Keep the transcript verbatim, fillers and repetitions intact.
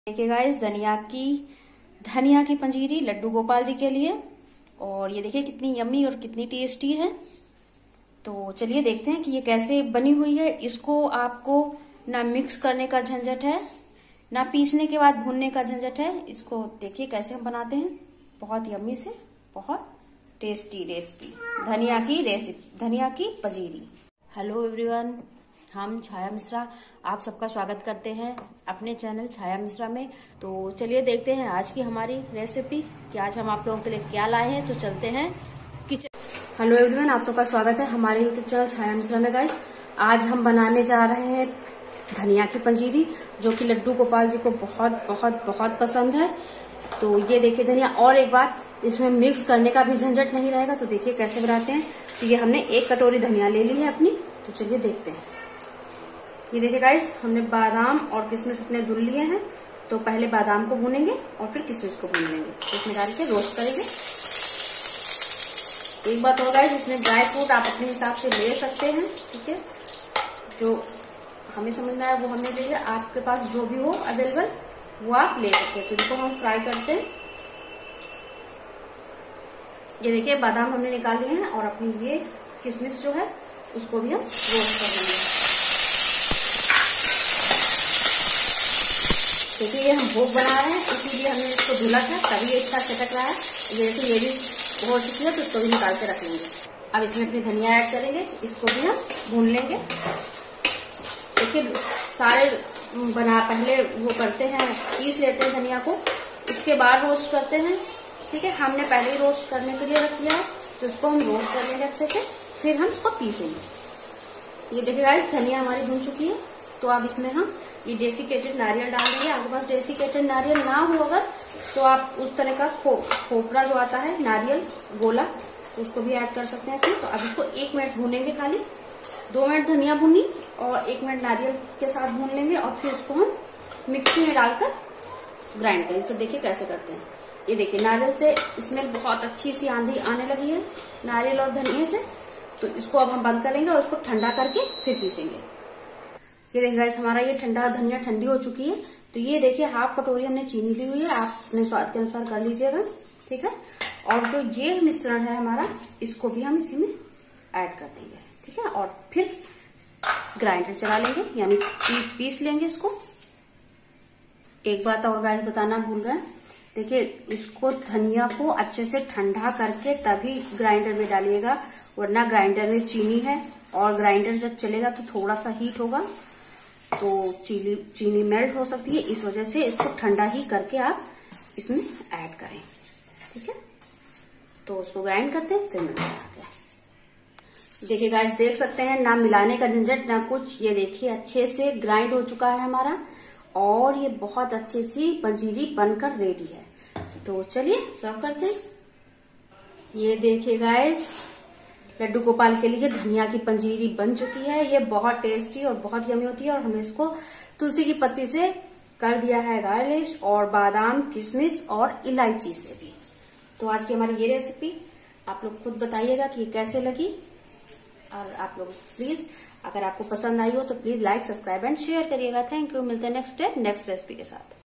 देखिए गाइस, धनिया की धनिया की पंजीरी लड्डू गोपाल जी के लिए। और ये देखिए कितनी यम्मी और कितनी टेस्टी है। तो चलिए देखते हैं कि ये कैसे बनी हुई है। इसको आपको ना मिक्स करने का झंझट है, ना पीसने के बाद भूनने का झंझट है। इसको देखिए कैसे हम बनाते हैं। बहुत यम्मी से बहुत टेस्टी रेसिपी, धनिया की रेसिपी धनिया की पंजीरी। हेलो एवरीवन, हम छाया मिश्रा आप सबका स्वागत करते हैं अपने चैनल छाया मिश्रा में। तो चलिए देखते हैं आज की हमारी रेसिपी कि आज हम आप लोगों के लिए क्या लाए हैं। तो चलते हैं किचन। हेलो एवरीवन, आप सबका स्वागत है हमारे यूट्यूब चैनल छाया मिश्रा में। गाइस, आज हम बनाने जा रहे हैं धनिया की पंजीरी, जो कि लड्डू गोपाल जी को बहुत बहुत बहुत पसंद है। तो ये देखिए धनिया, और एक बात, इसमें मिक्स करने का भी झंझट नहीं रहेगा। तो देखिए कैसे बनाते हैं। तो ये हमने एक कटोरी धनिया ले ली है अपनी। तो चलिए देखते हैं। ये देखिए गाइस, हमने बादाम और किशमिश अपने धुल लिए हैं। तो पहले बादाम को भूनेंगे और फिर किशमिश को भून लेंगे। इसमें डाल के रोस्ट करेंगे। एक बात और गाइस, इसमें ड्राई फ्रूट आप अपने हिसाब से ले सकते हैं, ठीक है। जो हमें समझना है वो हमने ले लिया। आपके पास जो भी हो अवेलेबल वो आप ले सकते हैं। तो इनको हम फ्राई करते हैं। ये देखिए बादाम हमने निकाल लिए हैं और अपनी ये किशमिश जो है उसको भी हम रोस्ट कर लेंगे। देखिए ये हम भोग बना रहे हैं, इसीलिए हमने इसको धुला था, तभी ये इतना चटक रहा है। जैसे ये भी हो चुकी है तो इसको भी निकाल के रख लेंगे। अब इसमें अपनी धनिया ऐड करेंगे, इसको भी हम भून लेंगे। देखिए सारे बना पहले वो करते हैं, पीस लेते हैं धनिया को, उसके बाद रोस्ट करते हैं, ठीक है। हमने पहले ही रोस्ट करने के लिए रख लिया है, तो इसको हम रोस्ट कर लेंगे अच्छे से, फिर हम इसको पीसेंगे। ये देखिए गाइस, धनिया हमारी भून चुकी है। तो अब इसमें हम ये डेसिकेटेड नारियल डाल देंगे। आपके पास डेसिकेटेड नारियल ना हो अगर, तो आप उस तरह का खो खोपरा जो आता है नारियल गोला, तो उसको भी ऐड कर सकते हैं इसमें। तो अब इसको एक मिनट भूनेंगे, खाली दो मिनट धनिया भूनी और एक मिनट नारियल के साथ भून लेंगे। और फिर इसको हम मिक्सी में डालकर ग्राइंड करेंगे। तो देखिए कैसे करते हैं। ये देखिए नारियल से स्मेल बहुत अच्छी सी आंधी आने लगी है नारियल और धनिया से। तो इसको अब हम बंद करेंगे और इसको ठंडा करके फिर पीसेंगे। ये देखिए गाइस, हमारा ये ठंडा धनिया ठंडी हो चुकी है। तो ये देखिए हाफ कटोरी हमने चीनी ली हुई है, आप अपने स्वाद के अनुसार कर लीजिएगा, ठीक है। और जो ये मिश्रण है हमारा, इसको भी हम इसी में ऐड कर देंगे, ठीक है। और फिर ग्राइंडर चला लेंगे, यानी पीस लेंगे इसको। एक बात और गाइस बताना भूल गए, देखिए इसको धनिया को अच्छे से ठंडा करके तभी ग्राइंडर में डालिएगा, वरना ग्राइंडर में चीनी है और ग्राइंडर जब चलेगा तो थोड़ा सा हीट होगा, तो चीनी चीनी मेल्ट हो सकती है। इस वजह से इसको ठंडा ही करके आप इसमें ऐड करें, ठीक है। तो उसको ग्राइंड करते हैं, फिर मिलाते हैं। देखिए गाइस, देख सकते हैं ना मिलाने का झंझट ना कुछ। ये देखिए अच्छे से ग्राइंड हो चुका है हमारा और ये बहुत अच्छी सी पंजीरी बनकर रेडी है। तो चलिए सर्व करते हैं। ये देखिए गाइस, लड्डू गोपाल के लिए धनिया की पंजीरी बन चुकी है। ये बहुत टेस्टी और बहुत यमी होती है। और हमने इसको तुलसी की पत्ती से कर दिया है गार्निश, और बादाम किशमिश और इलायची से भी। तो आज की हमारी ये रेसिपी आप लोग खुद बताइएगा कि ये कैसे लगी। और आप लोग प्लीज, अगर आपको पसंद आई हो तो please like subscribe and share करिएगा। Thank you. मिलते हैं नेक्स्ट डे नेक्स्ट रेसिपी के साथ।